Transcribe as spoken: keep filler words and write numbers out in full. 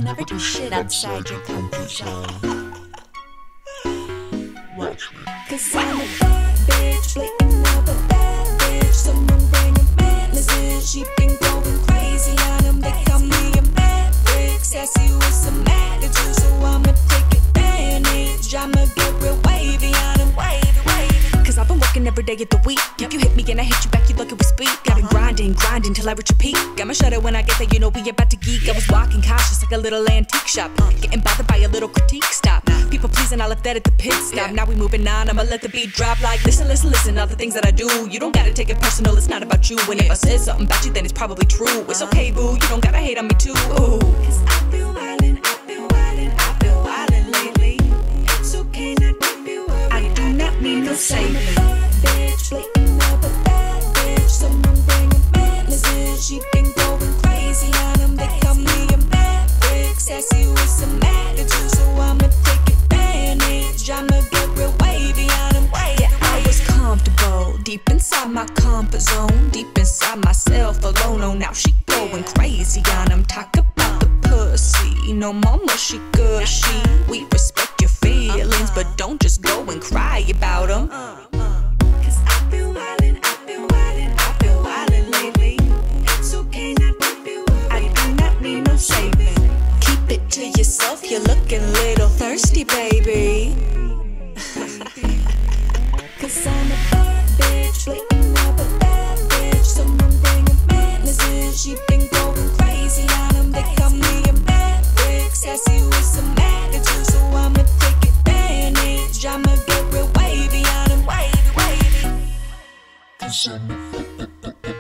never do shit outside your comfort zone. Watch me. Cause I'm a bad bitch, blatant of a bad bitch. Someone bringing madness in. She been going crazy on them. They call me a mad brick. Sassy with some attitude, so I'ma take advantage. I'ma get real wavy on them. Wavy, wavy. Cause I've been working every day of the week. If you hit me and I hit you back, you like it was speed. I've been grinding, grinding till I reach a peak. I'ma shut it when I get there, you know we about to geek. I was walking cautious like a little antique shop, getting bothered by a little critique. Stop, people pleasing, I left that at the pit stop. Now we moving on, I'ma let the beat drop. Like listen, listen, listen, all the things that I do. You don't gotta take it personal, it's not about you. And if I said something about you, then it's probably true. It's okay, boo, you don't gotta hate on me too. Ooh. Cause I've been wildin', I've been wildin', I've been wildin' lately. It's okay not to be worried, I do not need no saving. Bitch, blatant of a bad bitch. Someone bringing madness in. She been going crazy on them. They call me a mad brick. Sassy with some attitude, so I'ma take advantage. I'ma get real wavy on them. Yeah, I was comfortable deep inside my comfort zone, deep inside myself alone. Oh, now she going crazy on them. Talk about the pussy, no mama, she gushy. We respect your feelings, but don't just go and cry about them. I've been wildin', I've been wildin', I've been wildin' lately. It's okay not to be worried, I do not need no saving. Keep it to yourself, you're looking a little thirsty, baby. Cause I'm a bad bitch, blatant of a bad bitch. Someone bringing madness in. She been going crazy on them. They call me a mad brick. Sassy with some attitude, so I'ma take advantage. I'ma get real wavy on them. Wavy, wavy. Cause I'm a